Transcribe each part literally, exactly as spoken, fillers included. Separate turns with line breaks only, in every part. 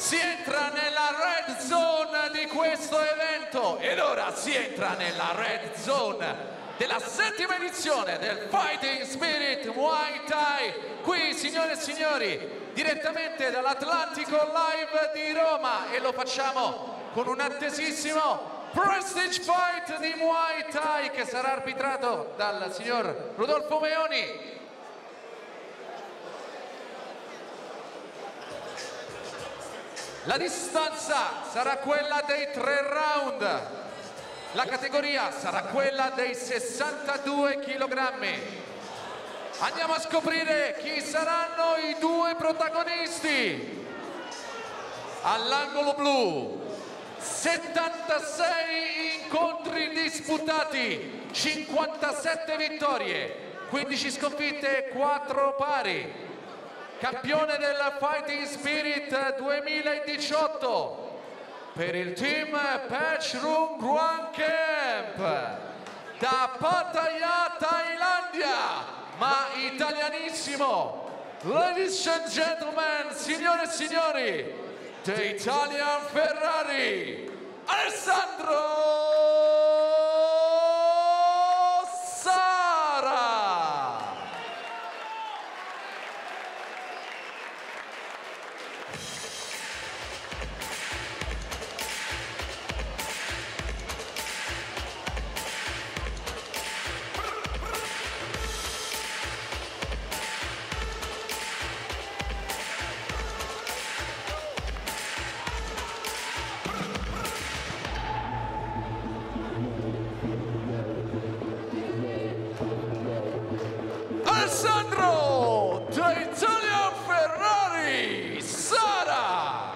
si entra nella red zone di questo evento ed ora si entra nella red zone della settima edizione del Fighting Spirit Muay Thai, qui signore e signori direttamente dall'Atlantico Live di Roma, e lo facciamo con un attesissimo Prestige Fight di Muay Thai che sarà arbitrato dal signor Rodolfo Meoni. La distanza sarà quella dei tre round, la categoria sarà quella dei sessantadue chilogrammi. Andiamo a scoprire chi saranno i due protagonisti. All'angolo blu, settantasei incontri disputati, cinquantasette vittorie, quindici sconfitte e quattro pari. Campione del Fighting Spirit duemiladiciotto per il team Patchroom Gruang Camp da Pattaya, Thailandia, ma italianissimo. Ladies and gentlemen, signore e signori, The Italian Ferrari, Alessandro Sara. Alessandro, The Italian Ferrari, Sara.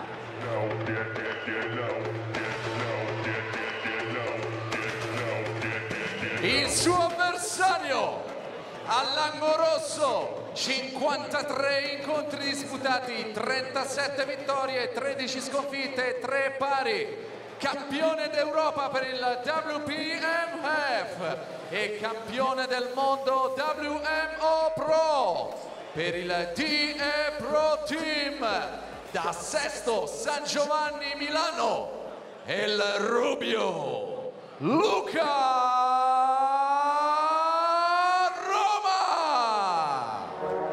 Il suo avversario all'angolo rosso, cinquantatré incontri disputati, trentasette vittorie, tredici sconfitte e tre pari. Campione d'Europa per il W P M F e campione del mondo W M O Pro per il D E Pro Team da Sesto San Giovanni Milano, il Rubio Luca Roma.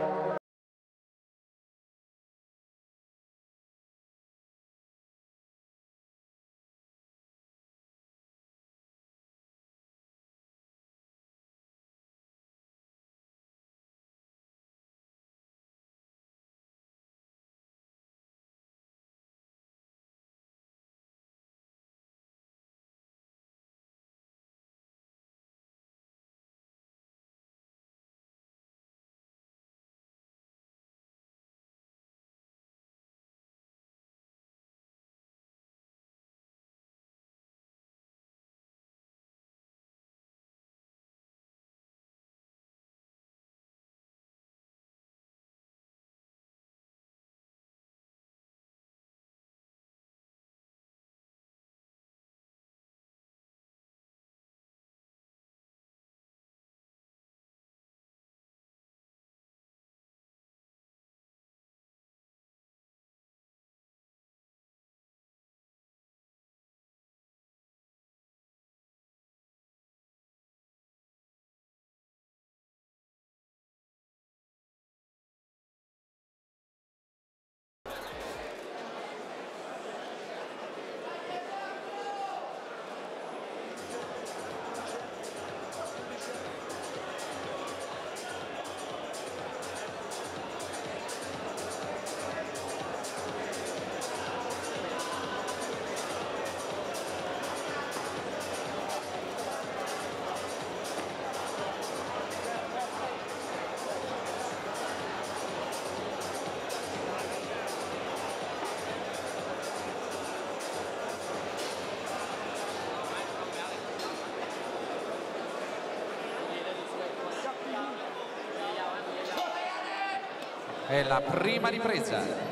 È la prima ripresa.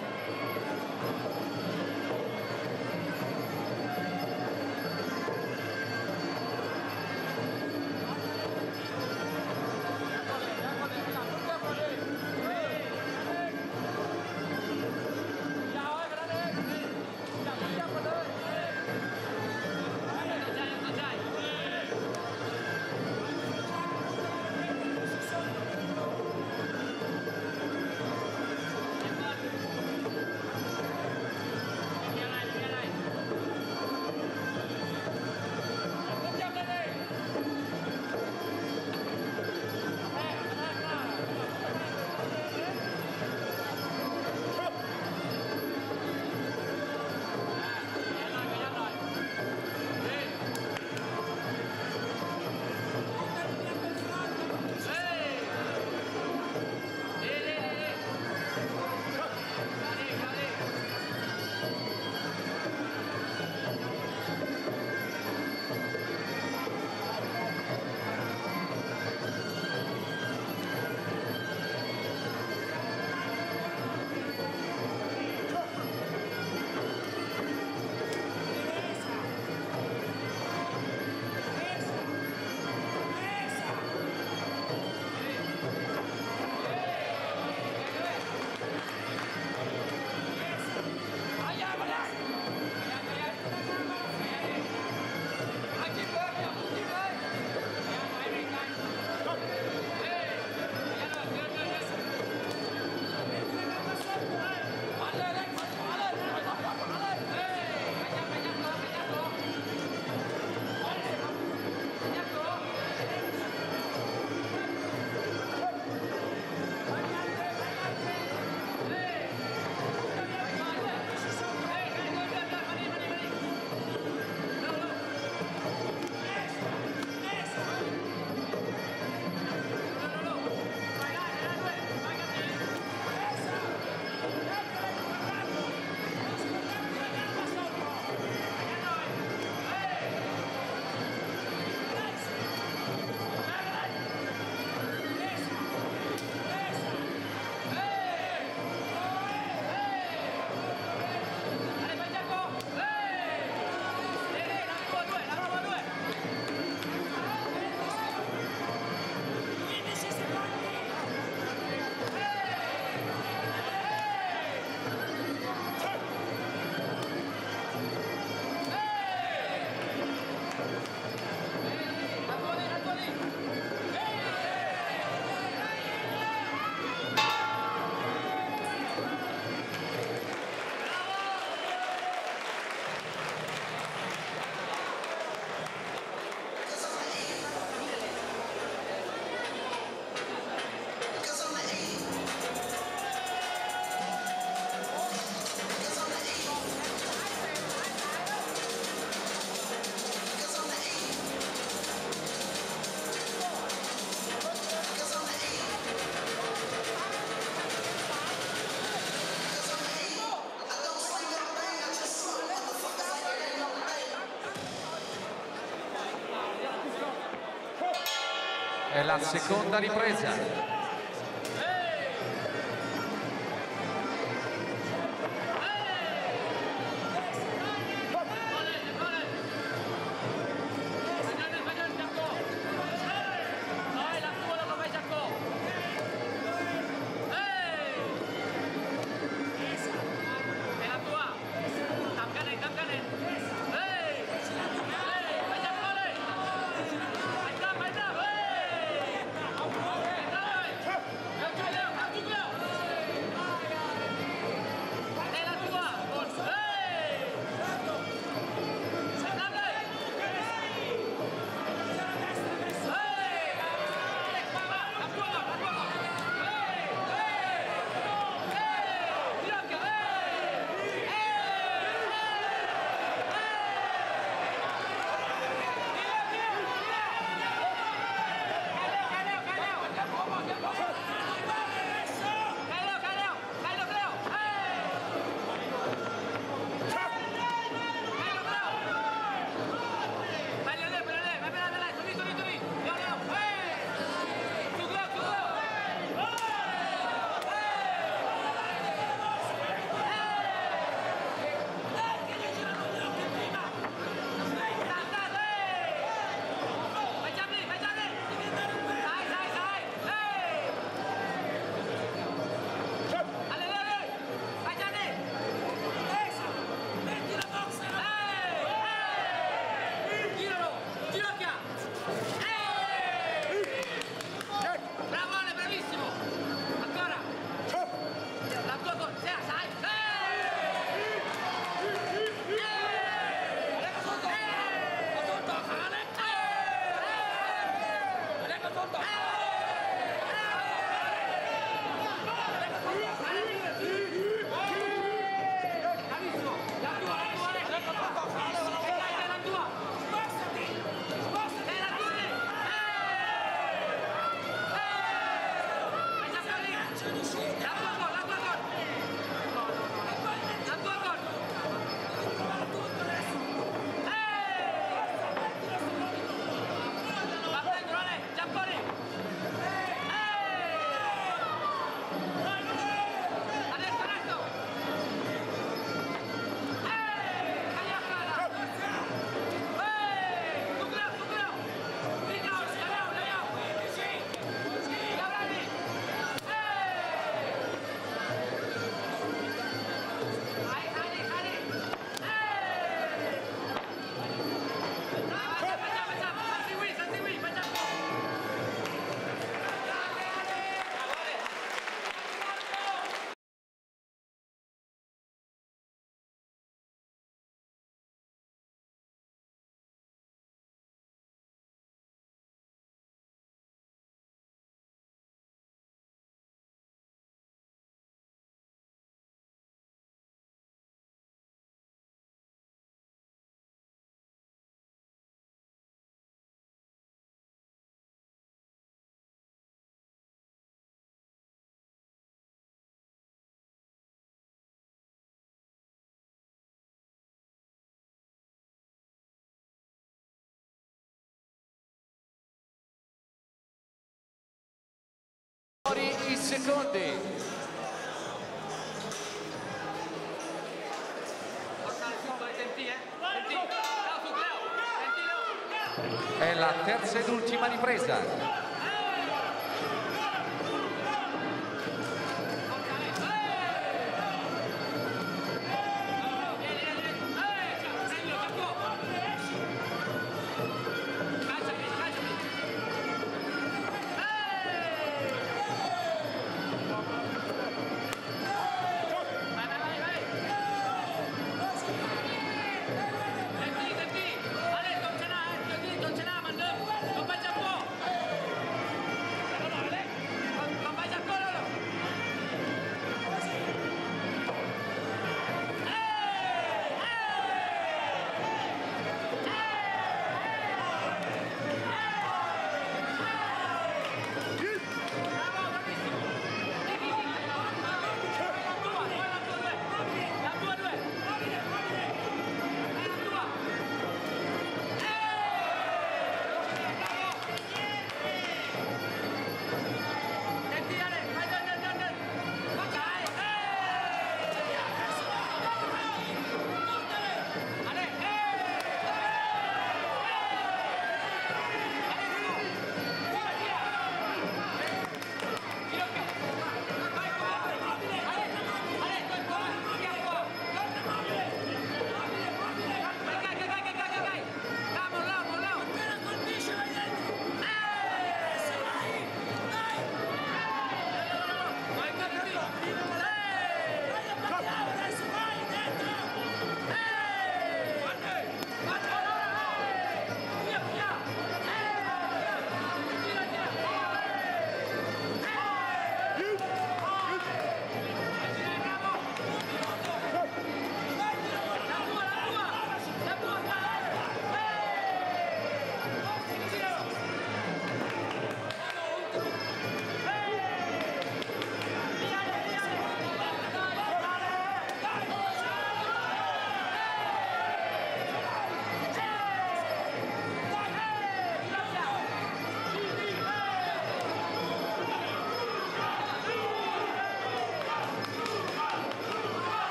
È la seconda ripresa. I secondi. È la terza ed ultima ripresa.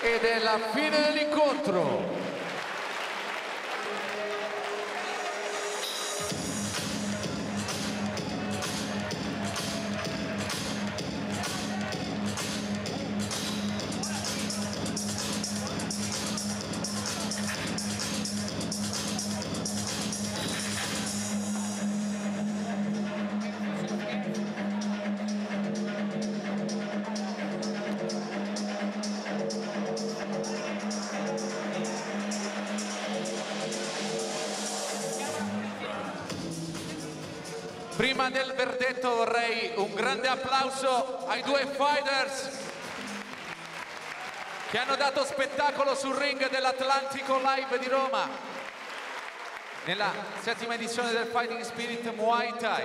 ed è la fine dell'incontro. Prima del verdetto vorrei un grande applauso ai due fighters che hanno dato spettacolo sul ring dell'Atlantico Live di Roma nella settima edizione del Fighting Spirit Muay Thai.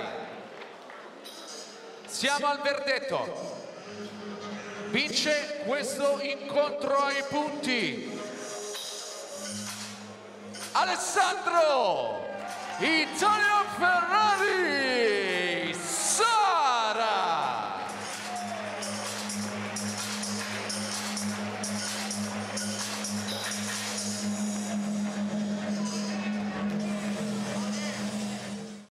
Siamo al verdetto. Vince questo incontro ai punti Alessandro Italian Ferrari!